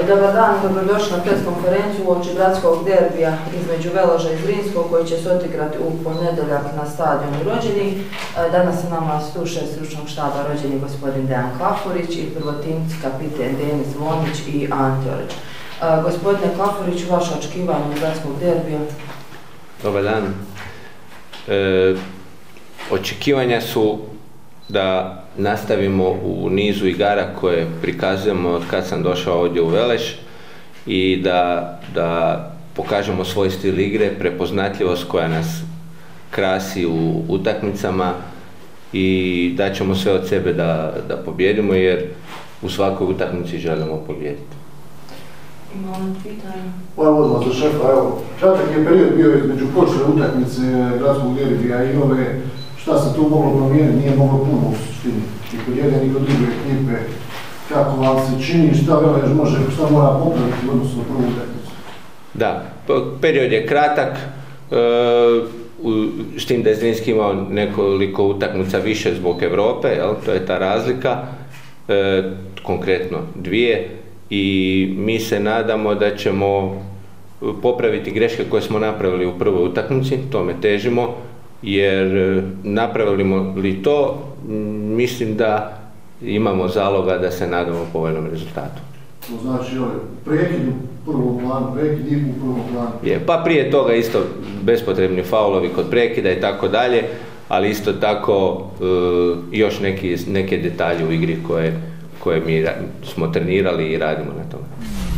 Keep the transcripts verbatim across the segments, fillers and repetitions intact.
Dobar dan, dobrodošli na pres konferenciju uoči gradskog derbija između Veloža i Zrinskog koji će se odigrati u ponedjeljak na stadionu Rođenih. Danas se nama sluša stručnog štaba Rođeni gospodin Dejan Klafurić i prvotimci kapiten Denis Zvonić i Ante Orić. Gospodine Klafurić, vaše očekivanje gradskog derbija? Dobar dan. E, očekivanja su da nastavimo u nizu igara koje prikazujemo od kad sam došao ovdje u Veleš i da, da pokažemo svoj stil igre, prepoznatljivost koja nas krasi u utakmicama i da ćemo sve od sebe da, da pobjedimo jer u svakoj utakmici želimo pobijediti. Imamo pitanje? Evo odmah za šefa, evo, kratak je period bio između počne utakmice gradskog derbija i ove, šta se tu moglo promijeniti, nije moglo puno u suštini, i kod jedne i kod druge ekipe, kako vam se čini, šta Veleš može, šta mora popraviti u odnosu na prvu utakmicu? Da, period je kratak, e, s tim da je Zrinski imao nekoliko utakmica više zbog Europe, jel? To je ta razlika, e, konkretno dvije, i mi se nadamo da ćemo popraviti greške koje smo napravili u prvoj utakmici, tome težimo, jer napravimo li to, mislim da imamo zaloga da se nadamo povoljnom rezultatu. To znači ovaj prekid u prvom planu, prekid i u prvom planu. Je, pa prije toga isto bespotrebni faulovi kod prekida i tako dalje, ali isto tako e, još neki, neke detalje u igri koje, koje mi smo trenirali i radimo na tome.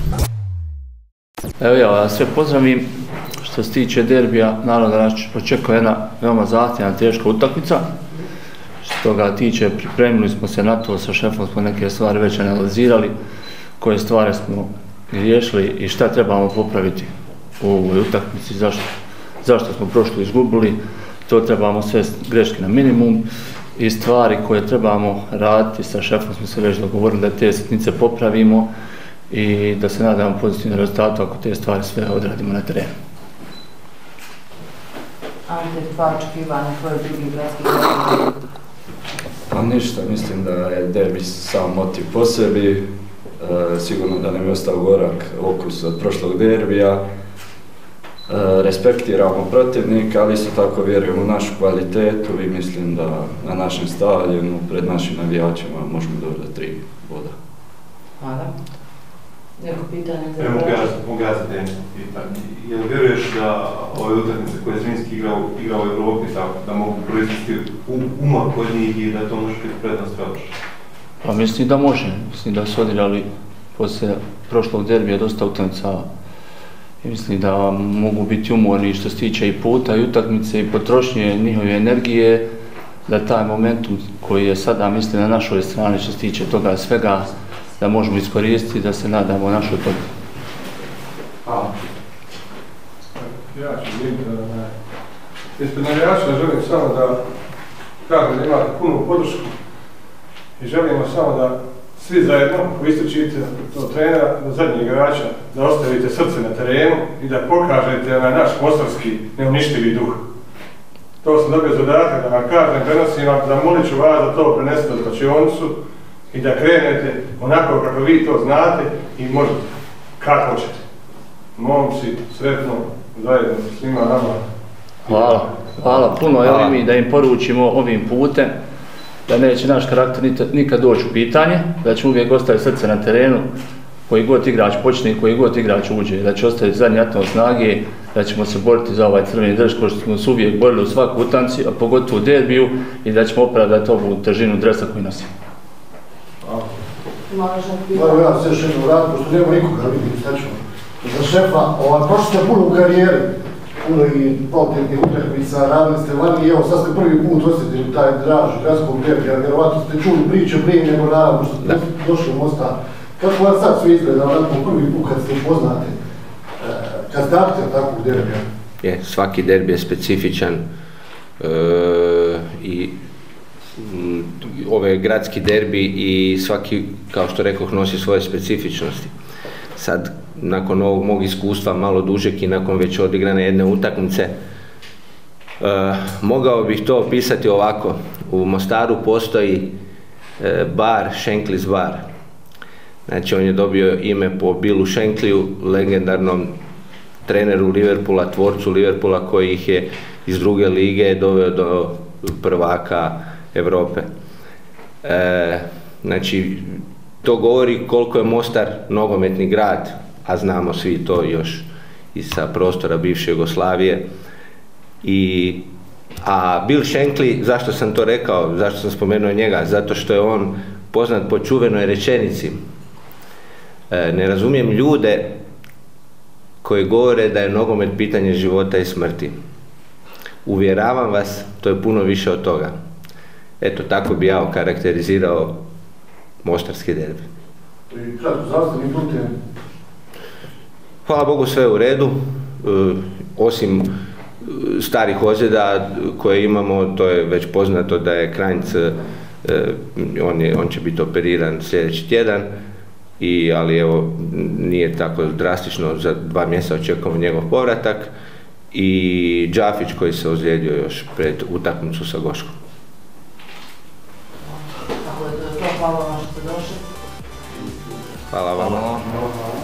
Evo ja vas sve pozdravim. Što se tiče derbija, naravno da nas očekuje jedna veoma zahtjevna, teška utakmica. Što se toga tiče, pripremili smo se na to, sa šefom smo neke stvari već analizirali, koje stvari smo riješili i šta trebamo popraviti u ovoj utakmici, zašto, zašto smo prošlo izgubili. To trebamo sve greške na minimum i stvari koje trebamo raditi, sa šefom smo se već dogovorili da te sitnice popravimo i da se nadamo pozitivnom rezultatu ako te stvari sve odradimo na terenu. Ante, dva očekivanja, tvoj drugi gradski derbi? Pa ništa, mislim da je derbi sam motiv po sebi, e, sigurno da nam je ostao gorak okus od prošlog derbija, e, respektiramo protivnika, ali isto tako vjerujemo u našu kvalitetu i mislim da na našem stadionu, pred našim navijačima možemo doći do tri boda. Hvala. Neko pitanje za Evo mogu ja za Denis pitanje. Jel vjeruješ da ove utakmice koje je Zrinski igrao, igrao u Evropi tako da mogu proizvesti umor kod njih i da to može biti prednost Veloša? Pa mislim da može. Mislim da su odigrali poslije prošlog derbija dosta utakmica i mislim da mogu biti umorni što se tiče i puta i utakmice i potrošnje njihove energije, da taj momentum koji je sada mislim na našoj strani što se tiče toga svega da možemo iskoristiti, da se nadamo našoj pobjedi. Hvala. Ja ću vidjeti da ne. Ispred navijača želim samo da kažem da imate punu podršku i želimo samo da svi zajedno, koji ističite to trenera, do zadnjeg igrača, da ostavite srce na terenu i da pokažete onaj naš mostarski neuništivi duh. To sam dobio zadatak da vam kažem, prenosim vam, zamolit ću vas da to prenesete u slačionicu i da krenete onako kako vi to znate i možete, kako hoćete. Momci, sretno, zajedno sa svima nama. Hvala, hvala puno, evo mi da im poručimo ovim putem da neće naš karakter nikad doći u pitanje, da će uvijek ostaviti srce na terenu, koji god igrač počne i koji god igrač uđe, da će ostaviti zadnji atom snage, da ćemo se boriti za ovaj crveni drž koji smo se uvijek borili u svakoj utakmici, a pogotovo u derbiju i da ćemo opravdati ovu težinu dresa koju nosimo. Moram ja se još jednom vratiti, pošto nema nikoga da vidim šta ćemo. Za šefa, ovaj, prošli ste puno u karijeri, puno i kvalitetnih utakmica, radili ste vani i evo sad ste prvi put osjetili taj draž gradskog derbija, vjerovatno ste čuli priče prije nego naravno što ste došli u Mostar. Kako vam sad sve izgleda, onako prvi put kad ste upoznate, kad startite takvog derbija? Je, svaki derbi je specifičan e, i ove gradski derbi i svaki, kao što rekoh, nosi svoje specifičnosti. Sad, nakon ovog mog iskustva, malo dužeg i nakon već odigrane jedne utakmice, e, mogao bih to opisati ovako. U Mostaru postoji e, bar, Šenklis bar. Znači on je dobio ime po Billu Shanklyu, legendarnom treneru Liverpoola, tvorcu Liverpoola koji ih je iz druge lige doveo do prvaka Europe. E, znači, to govori koliko je Mostar nogometni grad, a znamo svi to još i sa prostora bivše Jugoslavije. I, a Bill Shankly, zašto sam to rekao, zašto sam spomenuo njega? Zato što je on poznat po čuvenoj rečenici. E, ne razumijem ljude koji govore da je nogomet pitanje života i smrti. Uvjeravam vas, to je puno više od toga. Eto, tako bi ja okarakterizirao mostarski derbi. I kratko, zdravstveni putem? Hvala Bogu, sve je u redu. E, osim starih ozljeda koje imamo, to je već poznato da je Kranjc, e, on, je, on će biti operiran sljedeći tjedan, i, ali evo, nije tako drastično, za dva mjeseca očekujemo njegov povratak, i Džafić koji se ozlijedio još pred utakmicu sa Goškom. Tako je to, hvala vam što ste došli. Hvala vama. Hvala.